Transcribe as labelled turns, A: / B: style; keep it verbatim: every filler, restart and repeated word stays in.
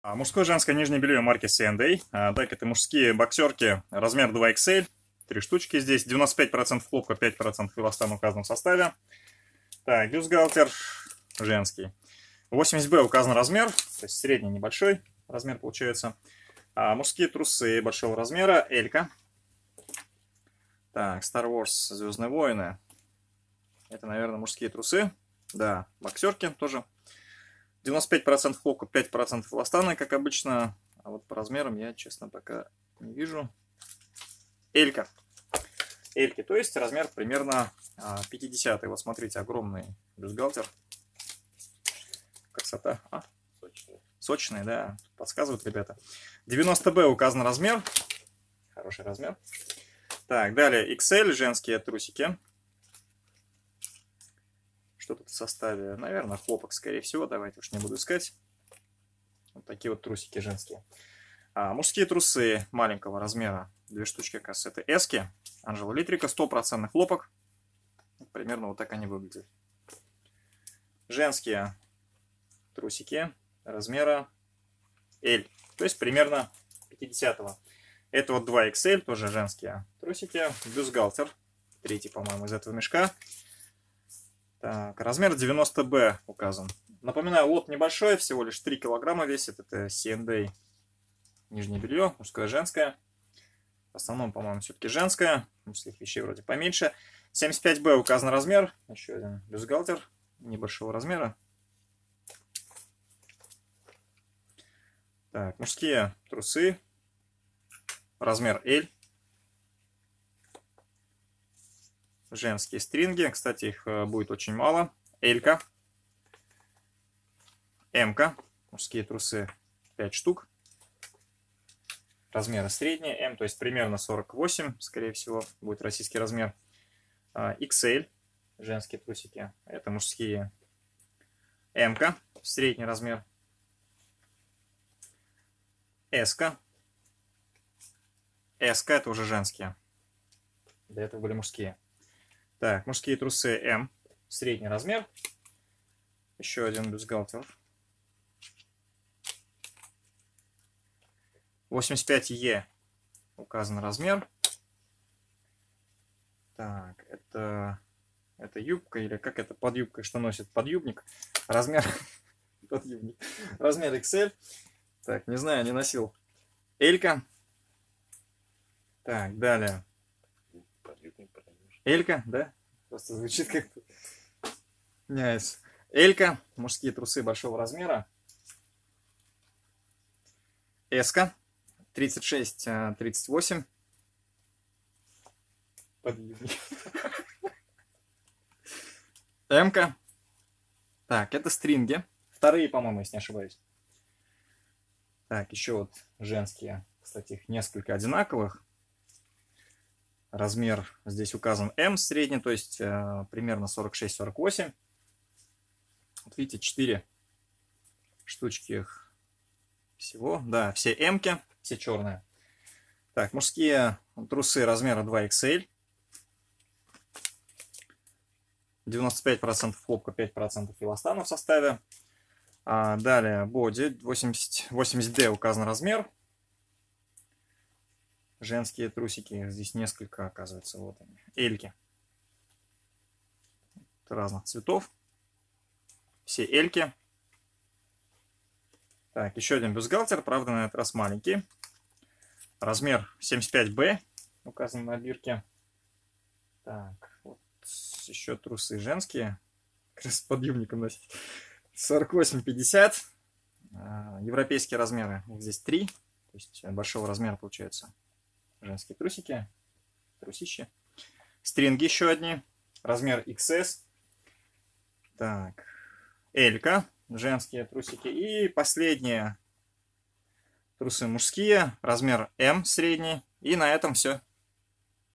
A: А, Мужское и женское нижнее белье марки си энд эй. А, так, это мужские боксерки, размер два икс эль. Три штучки здесь. девяносто пять процентов хлопка, пять процентов эластан указано в составе. Так, бюстгальтер женский. восемьдесят бэ указан размер, то есть средний небольшой размер получается. А, мужские трусы большого размера, элька. Так, Star Wars, Звездные войны. Это, наверное, мужские трусы. Да, боксерки тоже. девяносто пять процентов хлопка, пять процентов эластана, как обычно. А вот по размерам я, честно, пока не вижу. Элька. Эльки, то есть размер примерно пятидесятый. Вот смотрите, огромный бюстгальтер. Красота. А? Сочный. Сочный, да. Подсказывают ребята. девяносто бэ указан размер. Хороший размер. Так, далее икс эль, женские трусики. Что тут в составе? Наверное, хлопок, скорее всего. Давайте уж не буду искать. Вот такие вот трусики женские. А, мужские трусы маленького размера. Две штучки, как раз, это эски. Анжела Литрика. сто процентов хлопок. Примерно вот так они выглядят. Женские трусики размера эль. То есть примерно пятидесятого. Это вот два икс эль, тоже женские трусики. Бюстгальтер. Третий, по-моему, из этого мешка. Так, размер девяносто бэ указан. Напоминаю, лот небольшой, всего лишь три килограмма весит. Это си энд эй нижнее белье, мужское, женское. В основном, по-моему, все-таки женское. Мужских вещей вроде поменьше. семьдесят пять бэ указан размер. Еще один бюстгальтер небольшого размера. Так, мужские трусы. Размер эль. Женские стринги. Кстати, их будет очень мало. Элька. Эмка. Мужские трусы пять штук. Размеры средние. М, то есть примерно сорок восемь, скорее всего, будет российский размер. икс эль. Женские трусики. Это мужские. Эмка. Средний размер. Эска. Эска это уже женские. До этого были мужские. Так, мужские трусы М. Средний размер. Еще один бюстгальтер. восемьдесят пять е указан размер. Так, это, это юбка или как это под юбкой, что носит подъюбник? Размер подъюбник. Размер икс эль. Так, не знаю, не носил. Элька. Так, далее. Элька, да? Просто звучит как-то. Nice. Элька. Мужские трусы большого размера. Эска. тридцать шесть тридцать восемь. Подъемник. Эмка. Так, это стринги. Вторые, по-моему, если не ошибаюсь. Так, еще вот женские. Кстати, их несколько одинаковых. Размер здесь указан М средний, то есть э, примерно сорок шесть сорок восемь. Вот видите, четыре штучки их всего. Да, все М-ки, все черные. Так, мужские трусы размера два икс эль. девяносто пять процентов хлопка, пять процентов эластана в составе. А далее боди, восемьдесят дэ указан размер. Женские трусики, здесь несколько, оказывается, вот они, эльки. Разных цветов. Все эльки. Так, еще один бюстгальтер, правда, на этот раз маленький. Размер семьдесят пять бэ указан на бирке. Так, вот еще трусы женские. Как раз с подъемником носить. сорок восемь пятьдесят. Европейские размеры. Их здесь три. То есть большого размера получается. Женские трусики, трусищи. Стринги еще одни. Размер икс эс. Так. Элька. Женские трусики. И последние трусы мужские. Размер М средний. И на этом все.